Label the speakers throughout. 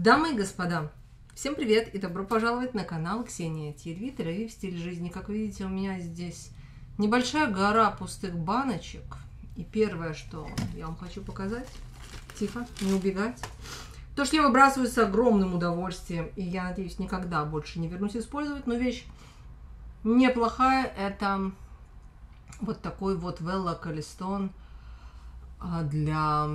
Speaker 1: Дамы и господа, всем привет и добро пожаловать на канал Ксения Тельви, Тель-Авив, стиль жизни. Как видите, у меня здесь небольшая гора пустых баночек. И первое, что я вам хочу показать, тихо, не убегать, то, что я выбрасываю с огромным удовольствием, и я надеюсь, никогда больше не вернусь использовать, но вещь неплохая, это вот такой вот Вела Колестон для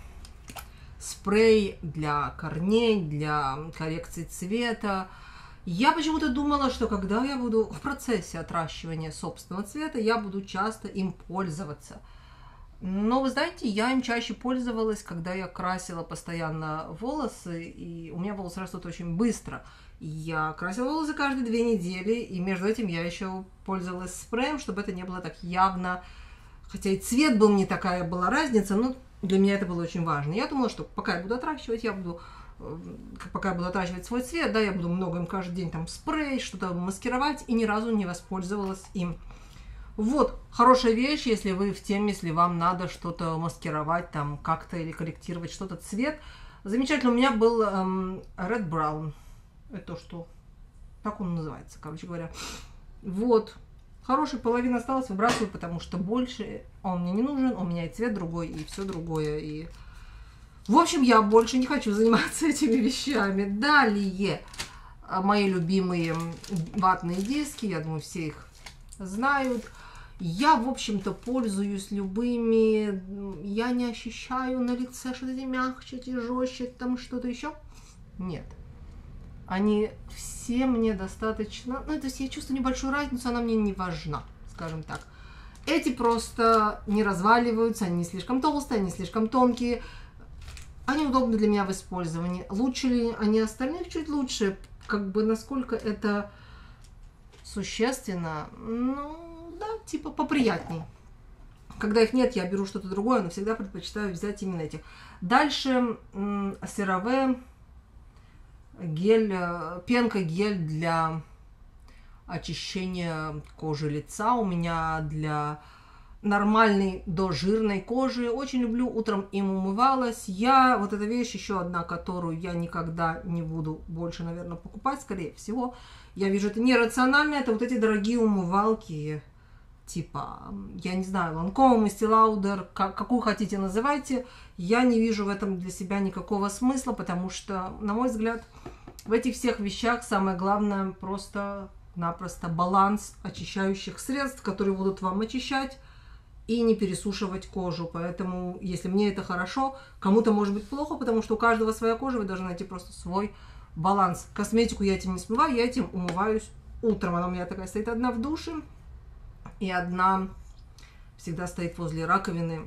Speaker 1: спрей для корней, для коррекции цвета. Я почему-то думала, что когда я буду в процессе отращивания собственного цвета, я буду часто им пользоваться. Но вы знаете, я им чаще пользовалась, когда я красила постоянно волосы, и у меня волосы растут очень быстро. Я красила волосы каждые 2 недели, и между этим я еще пользовалась спреем, чтобы это не было так явно. Хотя и цвет был не такая была разница, но для меня это было очень важно. Я думала, что пока я буду отращивать, пока я буду отращивать свой цвет, да, я буду много им каждый день там спрей, что-то маскировать, и ни разу не воспользовалась им. Вот, хорошая вещь, если вы в теме, если вам надо что-то маскировать, там, как-то или корректировать что-то, цвет. Замечательно, у меня был Red Brown. Это что? Так он называется, короче говоря. Вот. Хорошая половина осталась, выбрасываю, потому что больше он мне не нужен, у меня и цвет другой, и все другое. И... В общем, я больше не хочу заниматься этими вещами. Далее, мои любимые ватные диски, я думаю, все их знают. Я, в общем-то, пользуюсь любыми, я не ощущаю на лице что-то мягче, жестче, там что-то еще. Нет. Они все мне достаточно... Ну, то есть я чувствую небольшую разницу, она мне не важна, скажем так. Эти просто не разваливаются, они не слишком толстые, они слишком тонкие. Они удобны для меня в использовании. Лучше ли они остальных? Чуть лучше. Как бы насколько это существенно? Ну, да, типа поприятней. Когда их нет, я беру что-то другое, но всегда предпочитаю взять именно этих. Дальше CeraVe. Гель, пенка-гель для очищения кожи лица. У меня для нормальной до жирной кожи. Очень люблю, утром им умывалась. Вот эта вещь еще одна, которую я никогда не буду больше, наверное, покупать, скорее всего. Я вижу, это нерационально. Это вот эти дорогие умывалки, типа, я не знаю, Lancome, Estee Lauder, какую хотите называйте. Я не вижу в этом для себя никакого смысла, потому что, на мой взгляд, в этих всех вещах самое главное просто-напросто баланс очищающих средств, которые будут вам очищать и не пересушивать кожу. Поэтому, если мне это хорошо, кому-то может быть плохо, потому что у каждого своя кожа, вы должны найти просто свой баланс. Косметику я этим не смываю, я этим умываюсь утром. Она у меня такая стоит одна в душе, и одна всегда стоит возле раковины,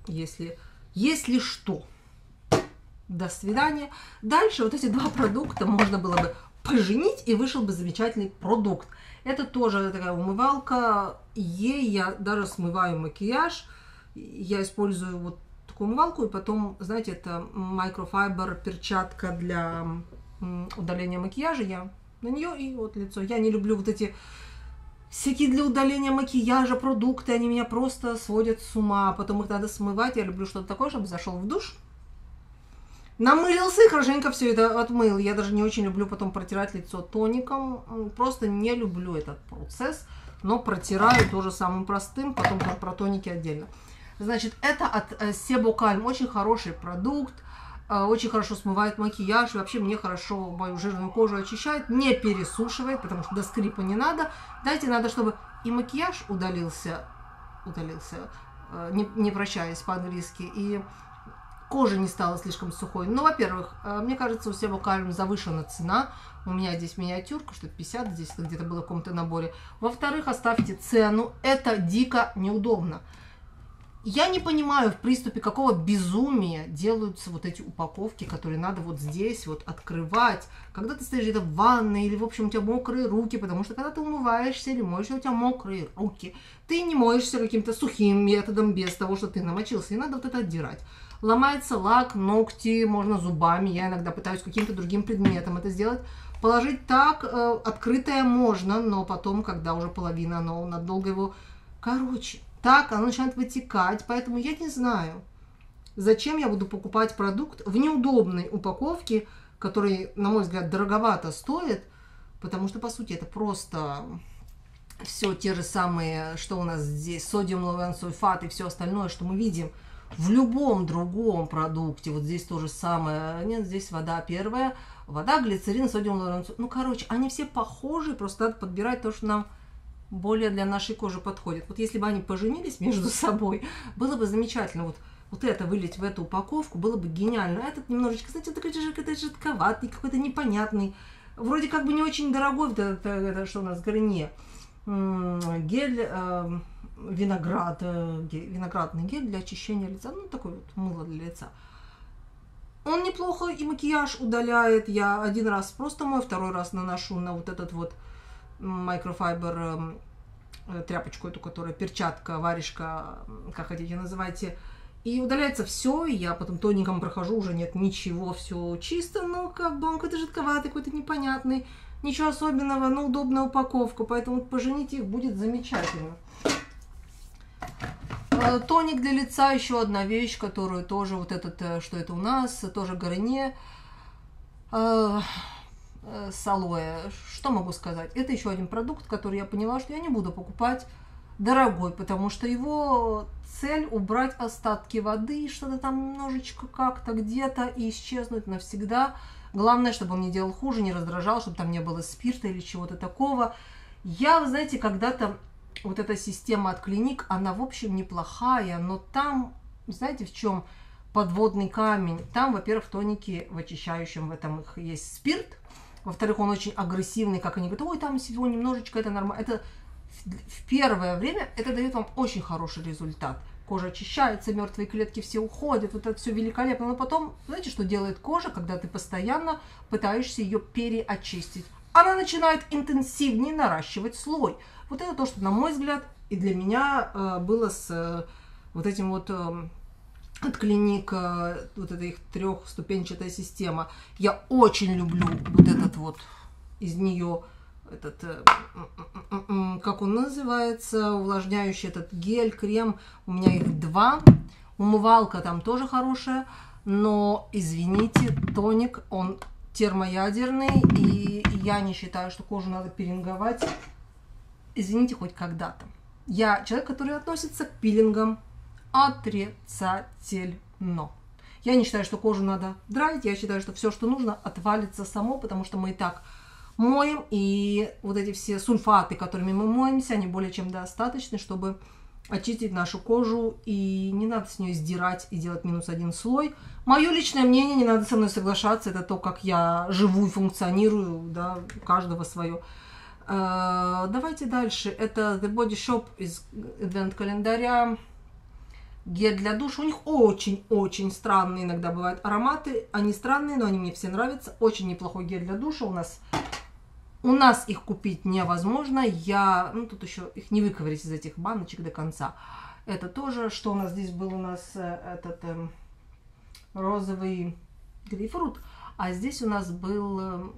Speaker 1: если что. До свидания. Дальше вот эти 2 продукта можно было бы поженить, и вышел бы замечательный продукт. Это тоже такая умывалка. Ей я даже смываю макияж. Я использую вот такую умывалку, и потом, знаете, это микрофайбер перчатка для удаления макияжа. Я на нее и вот лицо. Я не люблю вот эти всякие для удаления макияжа продукты, они меня просто сводят с ума, потом их надо смывать. Я люблю что-то такое, чтобы зашел в душ, намылился и хорошенько все это отмыл. Я даже не очень люблю потом протирать лицо тоником, просто не люблю этот процесс, но протираю тоже самым простым, потом про тоники отдельно. Значит, это от Себокальм, очень хороший продукт. Очень хорошо смывает макияж, и вообще мне хорошо мою жирную кожу очищает, не пересушивает, потому что до скрипа не надо. Дайте, надо, чтобы и макияж удалился, не прощаясь по-английски, и кожа не стала слишком сухой. Ну, во-первых, мне кажется, у Себокальм завышена цена. У меня здесь миниатюрка, что 50, здесь это где-то было в каком-то наборе. Во-вторых, оставьте цену, это дико неудобно. Я не понимаю в приступе, какого безумия делаются вот эти упаковки, которые надо вот здесь вот открывать. Когда ты стоишь где-то в ванной или, в общем, у тебя мокрые руки, потому что когда ты умываешься или моешься, у тебя мокрые руки. Ты не моешься каким-то сухим методом без того, что ты намочился. И надо вот это отдирать. Ломается лак, ногти, можно зубами. Я иногда пытаюсь каким-то другим предметом это сделать. Положить так, открытое можно, но потом, когда уже половина, оно надолго его... Короче... Так, оно начинает вытекать, поэтому я не знаю, зачем я буду покупать продукт в неудобной упаковке, который, на мой взгляд, дороговато стоит, потому что, по сути, это просто все те же самые, что у нас здесь, содиум лауреан сульфат и все остальное, что мы видим в любом другом продукте. Вот здесь то же самое. Нет, здесь вода первая, вода, глицерин, содиум лауреан сульфат. Ну, короче, они все похожи, просто надо подбирать то, что нам более для нашей кожи подходит. Вот если бы они поженились между собой, было бы замечательно. Вот это вылить в эту упаковку было бы гениально. А этот немножечко, знаете, такой какой-то жидковатый, какой-то непонятный. Вроде как бы не очень дорогой, вот это что у нас, Гарнье. Гель виноградный гель для очищения лица. Ну, такой вот мыло для лица. Он неплохо и макияж удаляет. Я один раз просто мою, второй раз наношу на вот этот вот микрофайбер тряпочку эту, которая перчатка, варежка, как хотите называйте. И удаляется все, и я потом тоненьком прохожу, уже нет ничего, все чисто, но как бы он какой-то жидковатый, какой-то непонятный, ничего особенного, но удобная упаковка, поэтому поженить их будет замечательно. Тоник для лица, еще одна вещь, которую тоже вот этот, что это у нас, тоже Гарнье с алоэ. Что могу сказать? Это еще один продукт, который я поняла, что я не буду покупать дорогой, потому что его цель убрать остатки воды, что-то там немножечко как-то где-то и исчезнуть навсегда. Главное, чтобы он не делал хуже, не раздражал, чтобы там не было спирта или чего-то такого. Я, вы знаете, когда-то вот эта система от Клиник, она в общем неплохая, но там, знаете, в чем подводный камень? Там, во-первых, в тонике, в очищающем в этом их есть спирт. Во-вторых, он очень агрессивный, как они говорят, ой, там всего немножечко, это нормально. Это в первое время это дает вам очень хороший результат. Кожа очищается, мертвые клетки все уходят, вот это все великолепно. Но потом, знаете, что делает кожа, когда ты постоянно пытаешься ее переочистить? Она начинает интенсивнее наращивать слой. Вот это то, что, на мой взгляд, и для меня было с вот этим вот от Клиник, вот эта их трехступенчатая система. Я очень люблю вот этот вот из нее этот, как он называется, увлажняющий этот гель, крем. У меня их два. Умывалка там тоже хорошая. Но, извините, тоник, он термоядерный. И я не считаю, что кожу надо пилинговать. Извините, хоть когда-то. Я человек, который относится к пилингам отрицательно. Я не считаю, что кожу надо драить. Я считаю, что все, что нужно, отвалится само, потому что мы и так моем, и вот эти все сульфаты, которыми мы моемся, они более чем достаточны, чтобы очистить нашу кожу, и не надо с нее сдирать и делать -1 слой. Мое личное мнение, не надо со мной соглашаться, это то, как я живу и функционирую, да, у каждого свое. Давайте дальше. Это The Body Shop из адвент-календаря. Гель для душа. У них очень-очень странные иногда бывают ароматы. Они странные, но они мне все нравятся. Очень неплохой гель для душа. У нас их купить невозможно. Тут еще их не выковырить из этих баночек до конца. Это тоже, что у нас здесь был, у нас этот розовый грейпфрут. А здесь у нас был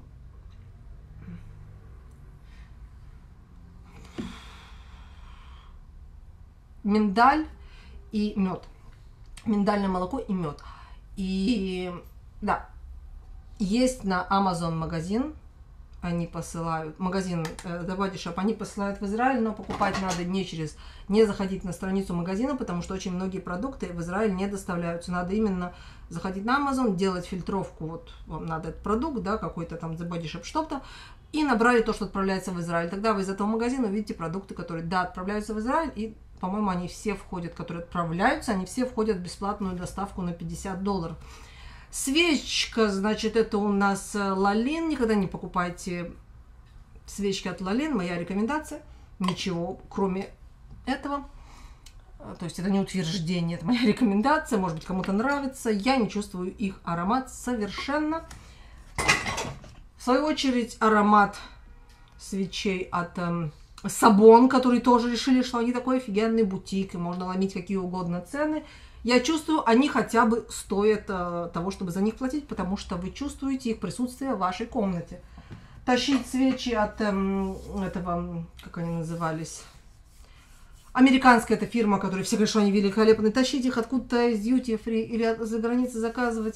Speaker 1: миндаль и мед. Миндальное молоко и мед. И да, есть на Amazon магазин. Они посылают, магазин The Body Shop, они посылают в Израиль, но покупать надо не заходить на страницу магазина, потому что очень многие продукты в Израиль не доставляются. Надо именно заходить на Amazon, делать фильтровку, вот вам надо этот продукт, да, какой-то там The Body Shop что-то, и набрали то, что отправляется в Израиль. Тогда вы из этого магазина увидите продукты, которые, да, отправляются в Израиль, и, по-моему, они все входят, которые отправляются, они все входят в бесплатную доставку на $50. Свечка, значит, это у нас Лалин. Никогда не покупайте свечки от Лалин. Моя рекомендация. Ничего, кроме этого. То есть это не утверждение, это моя рекомендация. Может быть, кому-то нравится. Я не чувствую их аромат совершенно. В свою очередь, аромат свечей от Сабон, которые тоже решили, что они такой офигенный бутик, и можно ломить какие угодно цены. Я чувствую, они хотя бы стоят того, чтобы за них платить, потому что вы чувствуете их присутствие в вашей комнате. Тащить свечи от этого, как они назывались, американская эта фирма, которая все говорят, что они великолепны, тащить их откуда-то из duty free или за границы заказывать,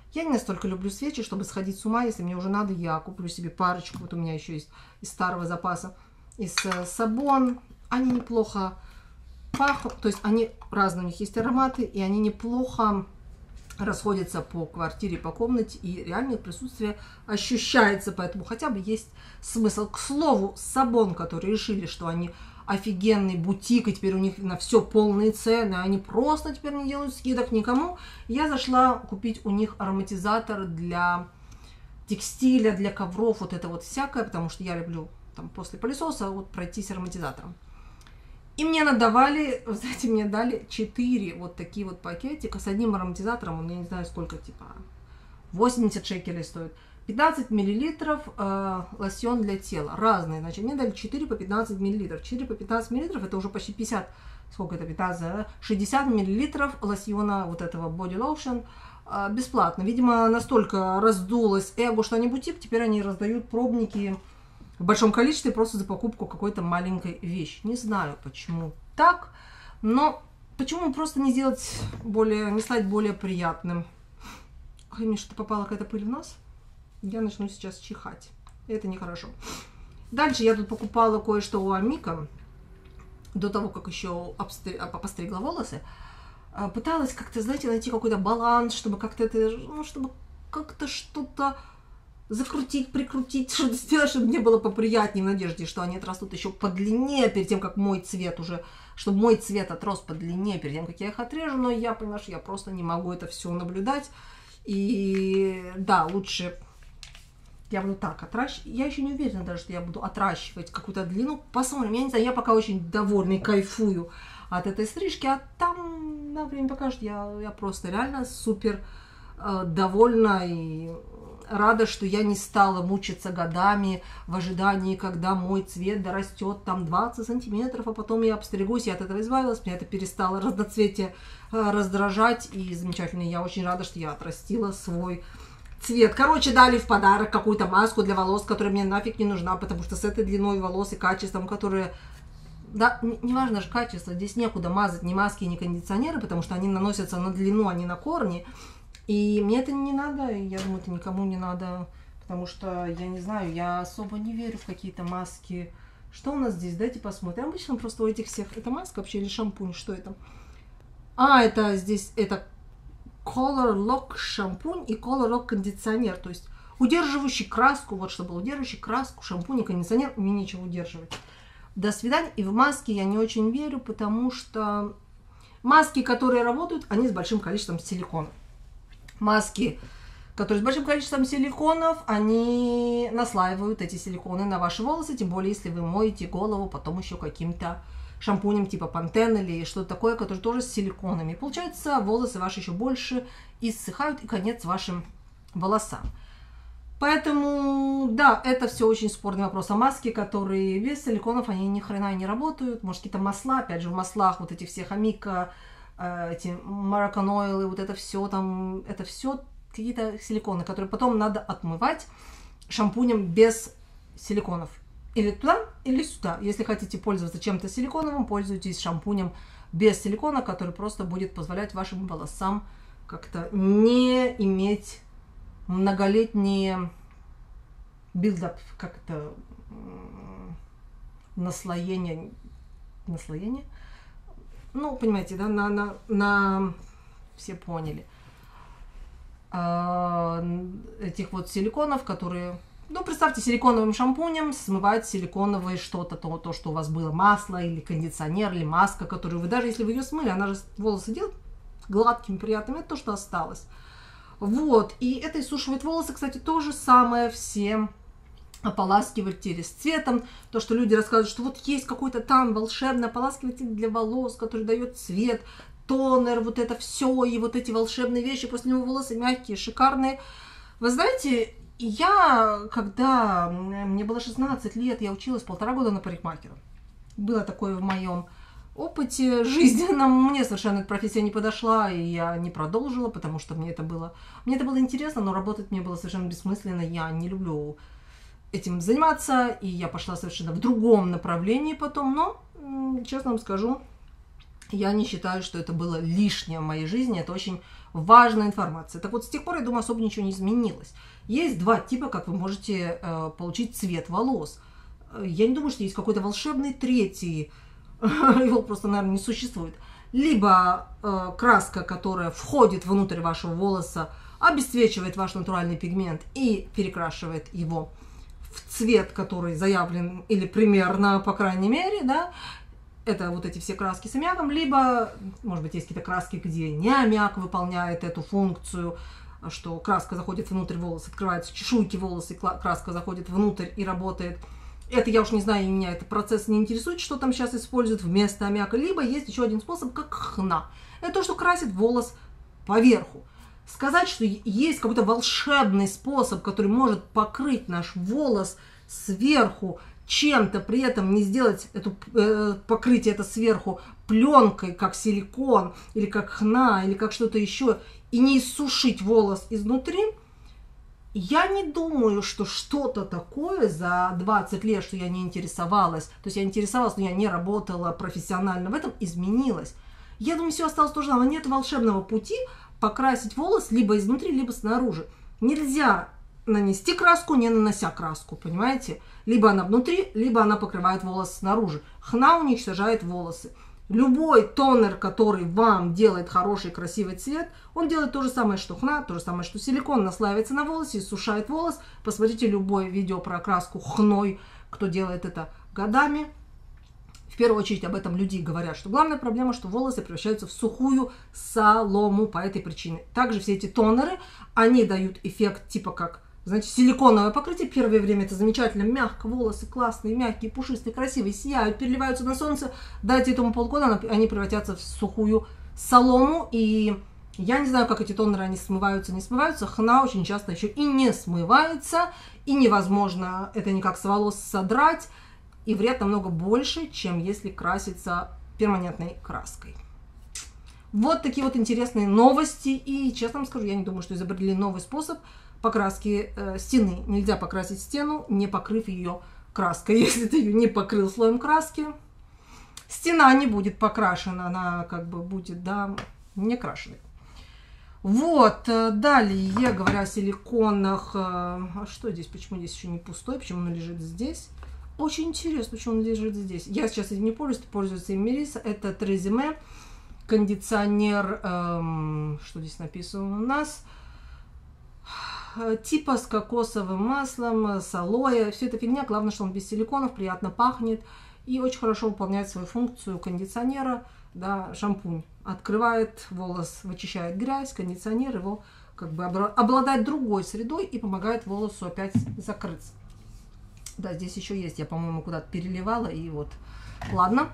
Speaker 1: Я не настолько люблю свечи, чтобы сходить с ума. Если мне уже надо, я куплю себе парочку. Вот у меня еще есть из старого запаса. Из Сабон. Они неплохо пахнут. То есть они разные, у них есть ароматы. И они неплохо расходятся по квартире, по комнате. И реально их присутствие ощущается. Поэтому хотя бы есть смысл. К слову, Сабон, которые решили, что они офигенный бутик, и теперь у них на все полные цены, они просто теперь не делают скидок никому. Я зашла купить у них ароматизатор для текстиля, для ковров, вот это вот всякое, потому что я люблю там после пылесоса вот пройтись ароматизатором. И мне надавали, вы знаете, мне дали 4 вот такие вот пакетика с одним ароматизатором, он, я не знаю сколько, типа 80 шекелей стоит. 15 миллилитров лосьон для тела. Разные. Значит, мне дали 4 по 15 миллилитров. 4 по 15 миллилитров, это уже почти 50. Сколько это? 15, да? 60 миллилитров лосьона вот этого Body Lotion бесплатно. Видимо, настолько раздулось эго, что они бутик, теперь они раздают пробники в большом количестве просто за покупку какой-то маленькой вещи. Не знаю, почему так, но почему просто не сделать более, не стать более приятным. Ой, мне что-то попала какая-то пыль в нос. Я начну сейчас чихать. Это нехорошо. Дальше я тут покупала кое-что у Амика. До того, как еще постригла волосы. Пыталась как-то, знаете, найти какой-то баланс, чтобы как-то это, ну, чтобы как-то что-то закрутить, прикрутить, что-то сделать, чтобы мне было поприятнее, в надежде, что они отрастут еще подлиннее, перед тем, как мой цвет уже, чтобы мой цвет отрос подлиннее, перед тем, как я их отрежу. Но я поняла, что я просто не могу это все наблюдать. И да, лучше... Я буду так отращивать. Я еще не уверена даже, что я буду отращивать какую-то длину. Посмотрим. Я не знаю, я пока очень довольна и кайфую от этой стрижки. А там на время покажет. Я просто реально супер довольна и рада, что я не стала мучиться годами в ожидании, когда мой цвет дорастет там 20 сантиметров, а потом я обстригусь. Я от этого избавилась. Меня это перестало разноцветие раздражать. И замечательно. Я очень рада, что я отрастила свой цвет. Короче, дали в подарок какую-то маску для волос, которая мне нафиг не нужна, потому что с этой длиной волос и качеством, которые... Да, неважно же качество, здесь некуда мазать ни маски, ни кондиционеры, потому что они наносятся на длину, а не на корни. И мне это не надо, и я думаю, это никому не надо, потому что, я не знаю, я особо не верю в какие-то маски. Что у нас здесь? Дайте посмотрим. Обычно просто у этих всех... Это маска вообще или шампунь? Что это? А, это здесь... Это Color Lock шампунь и Color Lock кондиционер. То есть удерживающий краску. Вот что было. Удерживающий краску, шампунь и кондиционер. Мне нечего удерживать. До свидания. И в маски я не очень верю, потому что маски, которые работают, они с большим количеством силикона. Маски, которые с большим количеством силиконов, они наслаивают эти силиконы на ваши волосы. Тем более, если вы моете голову потом еще каким-то шампунем типа Пантен или что-то такое, которое тоже с силиконами. Получается, волосы ваши еще больше иссыхают, и конец вашим волосам. Поэтому, да, это все очень спорный вопрос. А маски, которые без силиконов, они ни хрена не работают. Может, какие-то масла, опять же, в маслах вот эти все Амика, эти Moroccan Oil, вот это все там, это все какие-то силиконы, которые потом надо отмывать шампунем без силиконов. Или туда, или сюда. Если хотите пользоваться чем-то силиконовым, пользуйтесь шампунем без силикона, который просто будет позволять вашим волосам как-то не иметь многолетние билдап, как-то наслоение. Наслоение? Ну, понимаете, да, все поняли. Этих вот силиконов, которые... Ну, представьте, силиконовым шампунем смывать силиконовое что-то, то, что у вас было, масло или кондиционер, или маска, которую вы, даже если вы ее смыли, она же волосы делает гладкими, приятными, это то, что осталось. Вот, и это иссушивает волосы, кстати, то же самое все ополаскиватели с цветом. То, что люди рассказывают, что вот есть какой-то там волшебный ополаскиватель для волос, который дает цвет, тонер, вот это все, и вот эти волшебные вещи, после него волосы мягкие, шикарные. Вы знаете... когда мне было 16 лет, я училась 1,5 года на парикмахера. Было такое в моем опыте жизненном. Мне совершенно эта профессия не подошла, и я не продолжила, потому что мне это было интересно, но работать мне было совершенно бессмысленно. Я не люблю этим заниматься, и я пошла совершенно в другом направлении потом. Но, честно вам скажу, я не считаю, что это было лишнее в моей жизни. Это очень Важная информация. Так вот, с тех пор, я думаю, особо ничего не изменилось. Есть два типа, как вы можете получить цвет волос. Я не думаю, что есть какой-то волшебный третий. Его просто, наверное, не существует. Либо краска, которая входит внутрь вашего волоса, обесцвечивает ваш натуральный пигмент и перекрашивает его в цвет, который заявлен, или примерно, по крайней мере, да, это вот эти все краски с аммиаком, либо, может быть, есть какие-то краски, где не аммиак выполняет эту функцию, что краска заходит внутрь волоса, открываются чешуйки волоса, и краска заходит внутрь и работает. Это я уж не знаю, и меня этот процесс не интересует, что там сейчас используют вместо аммиака. Либо есть еще один способ, как хна. Это то, что красит волос поверху. Сказать, что есть какой-то волшебный способ, который может покрыть наш волос сверху чем-то, при этом не сделать это покрытие это сверху пленкой, как силикон, или как хна, или как что-то еще, и не иссушить волос изнутри, я не думаю, что что-то такое за 20 лет, что я не интересовалась, то есть я интересовалась, но я не работала профессионально в этом, изменилось. Я думаю, все осталось то же самое. Нет волшебного пути покрасить волос либо изнутри, либо снаружи. Нельзя нанести краску, не нанося краску, понимаете? Либо она внутри, либо она покрывает волос снаружи. Хна уничтожает волосы. Любой тонер, который вам делает хороший, красивый цвет, он делает то же самое, что хна, то же самое, что силикон, наслаивается на волосе, иссушает волос. Посмотрите любое видео про окраску хной, кто делает это годами. В первую очередь об этом люди говорят, что главная проблема, что волосы превращаются в сухую солому по этой причине. Также все эти тонеры, они дают эффект типа как, знаете, силиконовое покрытие. Первое время это замечательно, мягко, волосы классные, мягкие, пушистые, красивые, сияют, переливаются на солнце. Дайте этому полгода, они превратятся в сухую солому. И я не знаю, как эти тонеры, они смываются, не смываются. Хна очень часто еще и не смывается, и невозможно это никак с волос содрать. И вред намного больше, чем если краситься перманентной краской. Вот такие вот интересные новости. И, честно вам скажу, я не думаю, что изобрели новый способ покраски стены. Нельзя покрасить стену, не покрыв ее краской. Если ты ее не покрыл слоем краски, стена не будет покрашена. Она как бы будет, да, не крашеной. Вот, далее, говоря о силиконах. А что здесь? Почему здесь еще не пустой? Почему он лежит здесь? Очень интересно, почему он лежит здесь. Я сейчас этим не пользуюсь, пользуется им Мелисса. Это Треземе, кондиционер, что здесь написано у нас, типа с кокосовым маслом, с алоэ. Все это фигня, главное, что он без силиконов, приятно пахнет и очень хорошо выполняет свою функцию кондиционера. Да, шампунь открывает волос, вычищает грязь, кондиционер его как бы обладает другой средой и помогает волосу опять закрыться. Да, здесь еще есть, я, по-моему, куда-то переливала, и вот, ладно.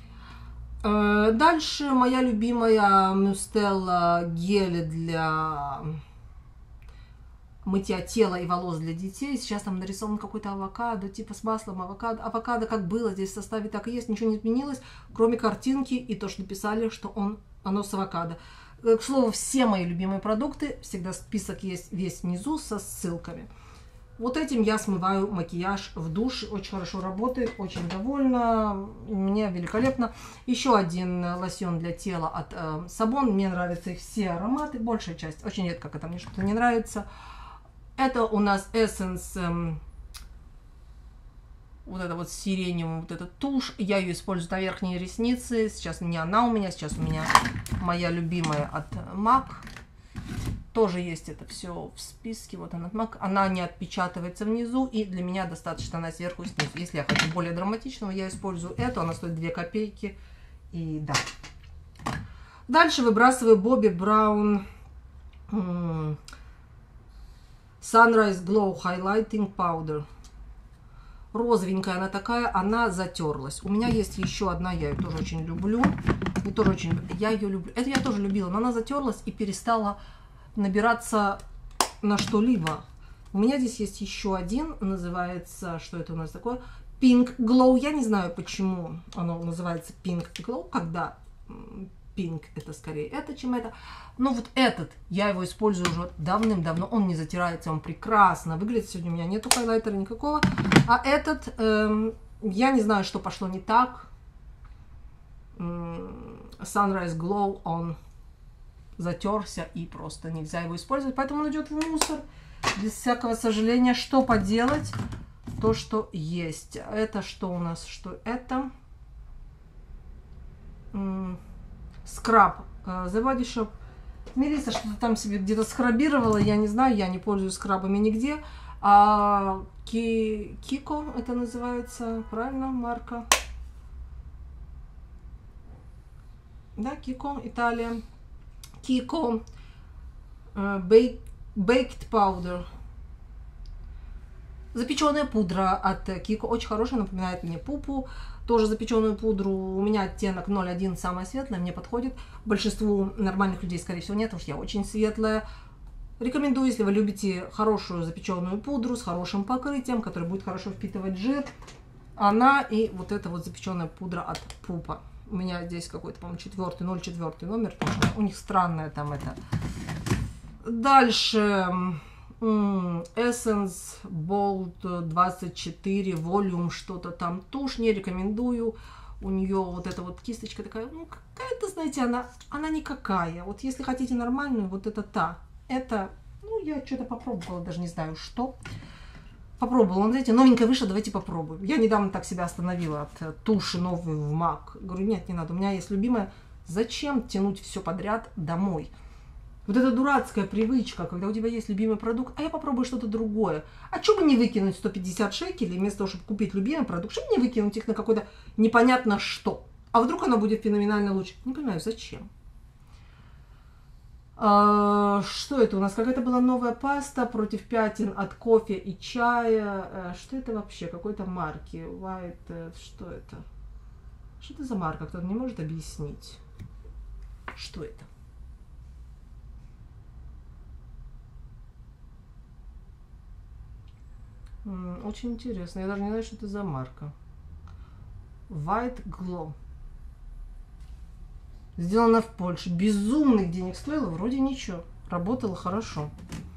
Speaker 1: Дальше моя любимая Мюстелла гель для мытья тела и волос для детей. Сейчас там нарисован какой-то авокадо, типа с маслом авокадо. Авокадо как было здесь в составе, так и есть, ничего не изменилось, кроме картинки и то, что написали, что оно с авокадо. К слову, все мои любимые продукты, всегда список есть весь внизу со ссылками. Вот этим я смываю макияж в душе. Очень хорошо работает, очень довольна. Мне великолепно. Еще один лосьон для тела от Сабон. Мне нравятся их все ароматы. Большая часть. Очень редко, когда мне что-то не нравится. Это у нас Essence. Вот это вот сиреневый, вот этот тушь. Я ее использую на верхние ресницы. Сейчас не она у меня. Сейчас у меня моя любимая от MAC. Тоже есть это все в списке. Вот она, она не отпечатывается внизу, и для меня достаточно она сверху и снизу. Если я хочу более драматичного, я использую эту. Она стоит 2 копейки. И да. Дальше выбрасываю Bobbi Brown Sunrise Glow Highlighting Powder. Розовенькая она такая, она затерлась. У меня есть еще одна, я ее тоже очень люблю. И тоже очень, я ее люблю. Это я тоже любила, но она затерлась и перестала набираться на что-либо. У меня здесь есть еще один, называется, что это у нас такое? Pink Glow. Я не знаю, почему оно называется Pink Glow, когда Pink это скорее это, чем это. Но вот этот, я его использую уже давным-давно, он не затирается, он прекрасно выглядит. Сегодня у меня нету хайлайтера никакого. А этот, я не знаю, что пошло не так. Sunrise Glow on затерся и просто нельзя его использовать. Поэтому он идет в мусор. Без всякого сожаления. Что поделать? То, что есть. Это что у нас? Что это? Скраб. The Body Shop. Мелисса что-то там себе где-то скрабировала. Я не знаю, я не пользуюсь скрабами нигде. А Кико это называется. Правильно, марка? Да, Кико, Италия. Кико. Baked Powder. Запеченная пудра от Кико. Очень хорошая, напоминает мне пупу. Тоже запеченную пудру. У меня оттенок 01, самая светлая, мне подходит. Большинству нормальных людей, скорее всего, нет, потому что я очень светлая. Рекомендую, если вы любите хорошую запеченную пудру с хорошим покрытием, которая будет хорошо впитывать жир. Она и вот эта вот запеченная пудра от Пупа. У меня здесь какой-то, по-моему, 04 номер. У них странное там это. Дальше. Essence Bold 24 Volume, что-то там. Тушь не рекомендую. У нее вот эта вот кисточка такая, ну, какая-то, знаете, она никакая. Вот если хотите нормальную, вот это та. Это, ну, я что-то попробовала, даже не знаю, что. Попробовала. Он, знаете, новенькая вышла, давайте попробуем. Я недавно так себя остановила от туши новой в MAC. Говорю, нет, не надо, у меня есть любимая. Зачем тянуть все подряд домой? Вот эта дурацкая привычка, когда у тебя есть любимый продукт, а я попробую что-то другое. А что бы не выкинуть 150 шекелей, вместо того, чтобы купить любимый продукт, чтобы не выкинуть их на какое-то непонятно что? А вдруг оно будет феноменально лучше? Не понимаю, зачем? Что это у нас? Какая-то была новая паста против пятен от кофе и чая. Что это вообще? Какой-то марки? White, что это? Что это за марка? Кто-то не может объяснить? Что это? Очень интересно. Я даже не знаю, что это за марка. White Glow. Сделано в Польше. Безумных денег стоило. Вроде ничего. Работало хорошо.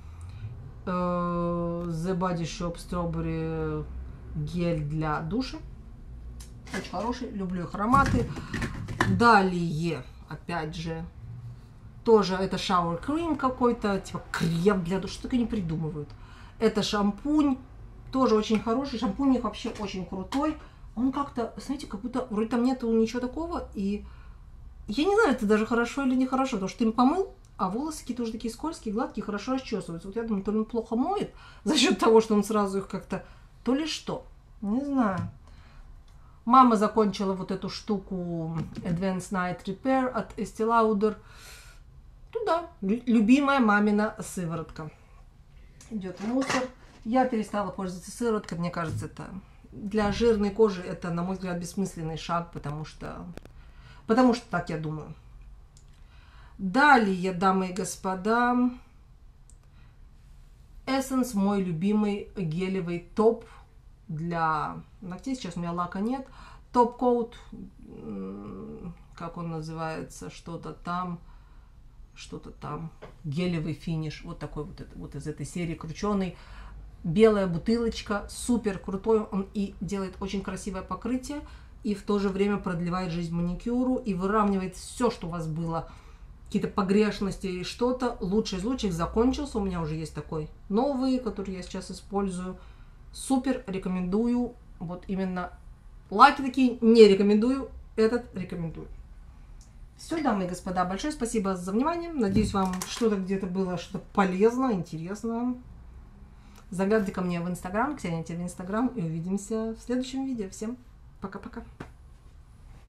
Speaker 1: The Body Shop Strawberry гель для душа. Очень хороший. Люблю их ароматы. Далее, опять же, тоже это shower cream какой-то. Типа крем для душа. Что только не придумывают. Это шампунь. Тоже очень хороший. Шампунь у них вообще очень крутой. Он как-то, знаете, как будто вроде там нету ничего такого. И я не знаю, это даже хорошо или нехорошо. Потому что ты им помыл, а волосы какие-то уже такие скользкие, гладкие, хорошо расчесываются. Вот я думаю, то ли он плохо моет за счет того, что он сразу их как-то... То ли что. Не знаю. Мама закончила вот эту штуку Advanced Night Repair от Estee Lauder. Туда. Любимая мамина сыворотка. Идет в мусор. Я перестала пользоваться сывороткой. Мне кажется, это для жирной кожи это, на мой взгляд, бессмысленный шаг, потому что так я думаю. Далее, дамы и господа, Essence, мой любимый гелевый топ для ногтей. Сейчас у меня лака нет. Топ-коут, как он называется, что-то там, гелевый финиш. Вот такой вот из этой серии крученый. Белая бутылочка, супер крутой, он и делает очень красивое покрытие, и в то же время продлевает жизнь маникюру, и выравнивает все, что у вас было, какие-то погрешности и что-то. Лучший из лучших закончился, у меня уже есть такой новый, который я сейчас использую. Супер, рекомендую, вот именно лаки такие не рекомендую, этот рекомендую. Все, дамы и господа, большое спасибо за внимание, надеюсь, вам что-то где-то было что-то полезное, интересное. Заглядывайте ко мне в Инстаграм, Ксения в Инстаграм, и увидимся в следующем видео. Всем пока-пока.